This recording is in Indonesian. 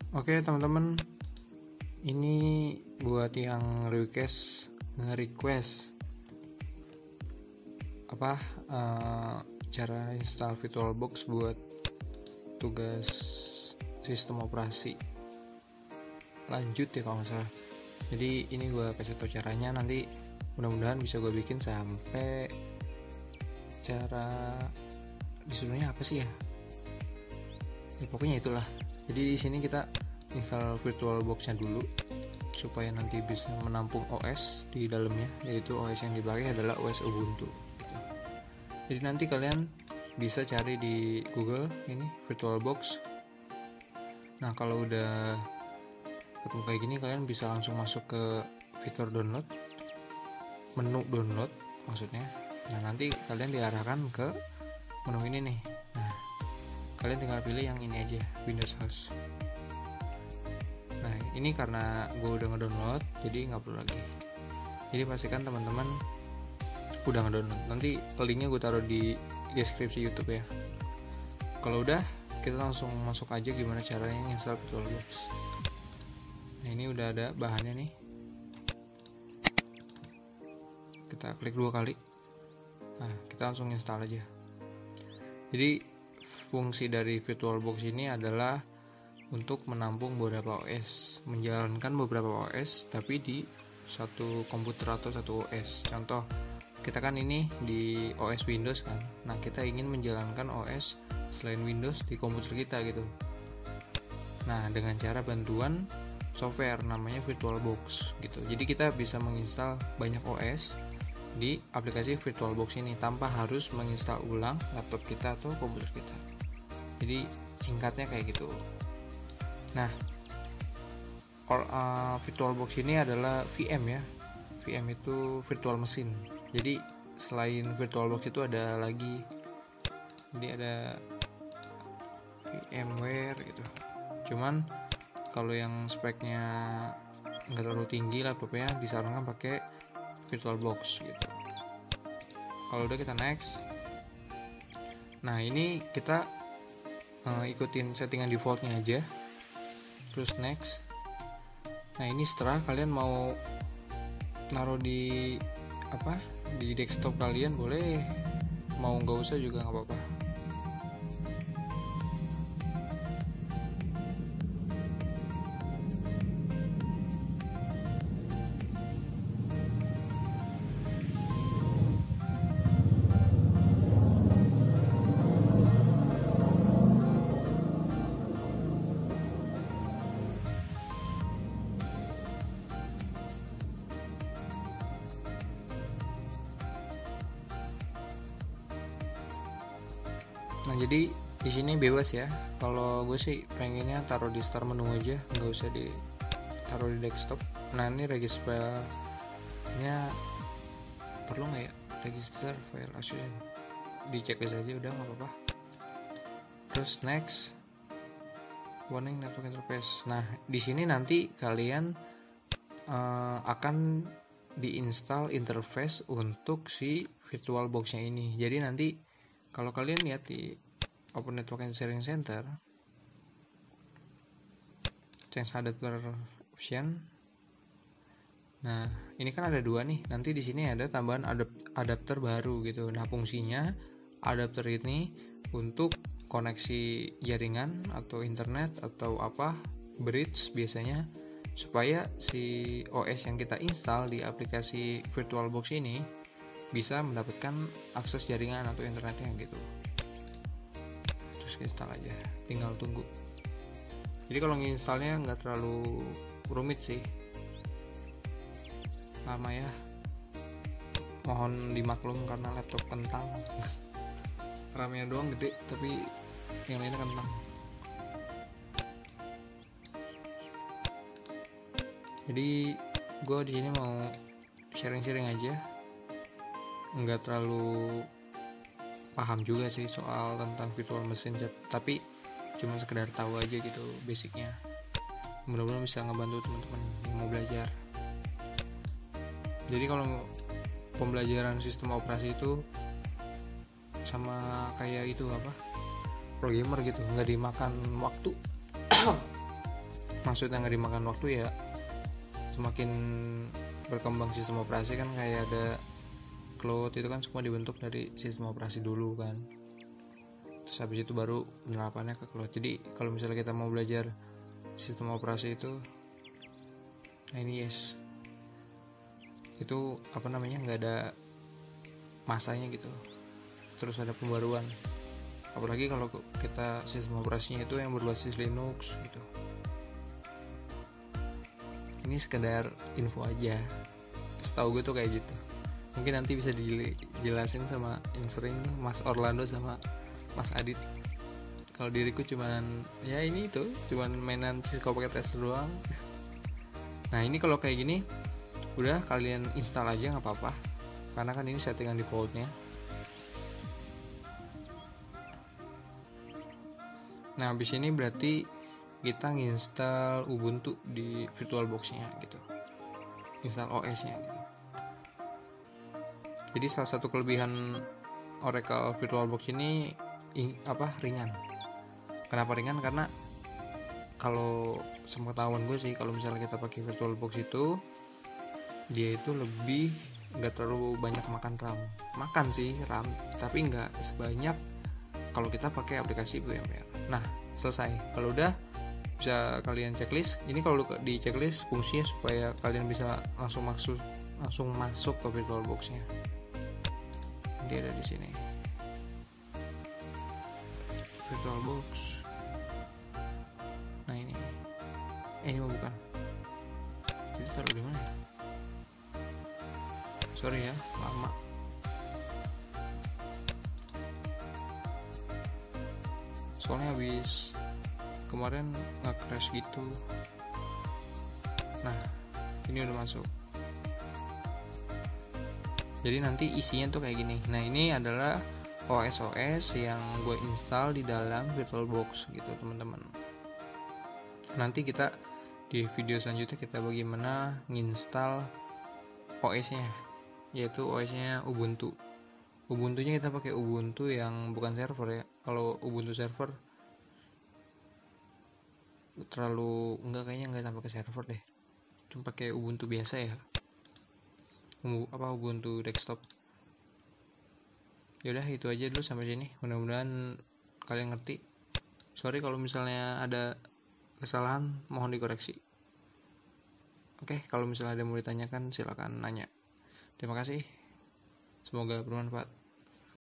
Oke teman-teman, ini buat yang nge-request cara install VirtualBox buat tugas sistem operasi lanjut ya kalau nggak salah. Jadi ini gue kasih tau caranya, nanti mudah-mudahan bisa gue bikin sampai cara disuruhnya apa sih ya pokoknya itulah. Jadi di sini kita install VirtualBox-nya dulu supaya nanti bisa menampung OS di dalamnya, yaitu OS yang dipakai adalah OS Ubuntu gitu. Jadi nanti kalian bisa cari di Google ini VirtualBox. Nah kalau udah ketemu kayak gini, kalian bisa langsung masuk ke fitur download, menu download maksudnya. Nah nanti kalian diarahkan ke menu ini nih. Nah kalian tinggal pilih yang ini aja, Windows Host. Nah ini karena gue udah ngedownload jadi nggak perlu lagi. Jadi pastikan teman-teman udah ngedownload. Nanti linknya gue taruh di deskripsi YouTube ya. Kalau udah, kita langsung masuk aja gimana caranya install VirtualBox. Nah ini udah ada bahannya nih. Kita klik 2 kali. Nah kita langsung install aja. Jadi fungsi dari VirtualBox ini adalah untuk menampung beberapa OS, menjalankan beberapa OS tapi di satu komputer atau satu OS. Contoh, kita kan ini di OS Windows kan. Nah, kita ingin menjalankan OS selain Windows di komputer kita gitu. Nah, dengan cara bantuan software namanya VirtualBox gitu. Jadi kita bisa menginstal banyak OS di aplikasi VirtualBox ini tanpa harus menginstal ulang laptop kita atau komputer kita. Jadi singkatnya kayak gitu. Nah, VirtualBox ini adalah VM ya. VM itu virtual machine. Jadi selain VirtualBox itu ada lagi, jadi ada VMware gitu. Cuman kalau yang speknya nggak terlalu tinggi laptopnya, disarankan pakai VirtualBox gitu. Kalau udah kita next. Nah ini kita ikutin settingan defaultnya aja, terus next. Nah ini setelah kalian mau naruh di desktop kalian boleh, mau nggak usah juga nggak apa-apa. Nah jadi di sini bebas ya. Kalau gue sih pengennya taruh di start menu aja, nggak usah taruh di desktop. Nah ini registernya perlu nggak ya? Register file assume di checklist aja udah nggak apa-apa. Terus next, warning network interface. Nah di sini nanti kalian akan diinstal interface untuk si VirtualBox-nya ini. Jadi nanti kalau kalian lihat di Open Network and Sharing Center, change adapter option. Nah, ini kan ada 2 nih. Nanti di sini ada tambahan adapter baru gitu. Nah, fungsinya adapter ini untuk koneksi jaringan atau internet atau bridge biasanya, supaya si OS yang kita install di aplikasi VirtualBox ini bisa mendapatkan akses jaringan atau internetnya gitu. Terus install aja, tinggal tunggu. Jadi kalau nginstalnya nggak terlalu rumit sih, lama ya, mohon dimaklum karena laptop kentang. RAM-nya doang gede tapi yang lainnya kentang. Jadi gue di sini mau sharing-sharing aja, nggak terlalu paham juga sih soal tentang virtual machine, tapi cuma sekedar tahu aja gitu basicnya. Mudah-mudahan bisa ngebantu teman-teman yang mau belajar. Jadi kalau pembelajaran sistem operasi itu sama kayak itu programmer gitu, nggak dimakan waktu. maksudnya nggak dimakan waktu ya, semakin berkembang sistem operasi kan, kayak ada cloud itu kan semua dibentuk dari sistem operasi dulu kan, terus habis itu baru penerapannya ke cloud. Jadi kalau misalnya kita mau belajar sistem operasi itu, nah ini yes, itu apa namanya, nggak ada masanya gitu, terus ada pembaruan. Apalagi kalau kita sistem operasinya itu yang berbasis Linux gitu. Ini sekedar info aja, setahu gue tuh kayak gitu. Mungkin nanti bisa dijelasin sama yang sering, Mas Orlando sama Mas Adit. Kalau diriku cuman ya ini itu cuman mainan Cisco pakai tester doang. Nah ini kalau kayak gini udah kalian install aja nggak apa-apa, karena kan ini settingan defaultnya. Nah habis ini berarti kita nginstal Ubuntu di VirtualBox-nya gitu, install OS-nya gitu. Jadi salah satu kelebihan Oracle VirtualBox ini ringan. Kenapa ringan? Karena kalau sepengetahuan gue sih, kalau misalnya kita pakai VirtualBox itu dia itu lebih nggak terlalu banyak makan RAM. Makan sih RAM, tapi nggak sebanyak kalau kita pakai aplikasi VMware. Nah selesai. Kalau udah bisa kalian checklist. Ini kalau di checklist fungsinya supaya kalian bisa langsung masuk ke VirtualBox-nya. Dia ada di sini. VirtualBox. Nah ini. Ini mah bukan. Jadi taruh di mana ya? Sorry ya, lama. Soalnya habis kemarin nge-crash gitu. Nah, ini udah masuk. Jadi nanti isinya tuh kayak gini. Nah ini adalah OS yang gue install di dalam VirtualBox gitu teman-teman. Nanti kita di video selanjutnya kita bagaimana nginstal OS-nya, yaitu OS-nya Ubuntu. Ubuntunya kita pakai Ubuntu yang bukan server ya. Kalau Ubuntu server terlalu kayaknya nggak sampai ke server deh. Cuma pakai Ubuntu biasa ya. Ubuntu desktop. Yaudah itu aja dulu sampai sini. Mudah-mudahan kalian ngerti. Sorry kalau misalnya ada kesalahan, mohon dikoreksi. Oke, kalau misalnya ada yang mau ditanyakan silakan nanya. Terima kasih. Semoga bermanfaat.